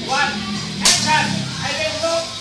วันแอคชั่นไอเป็นลูก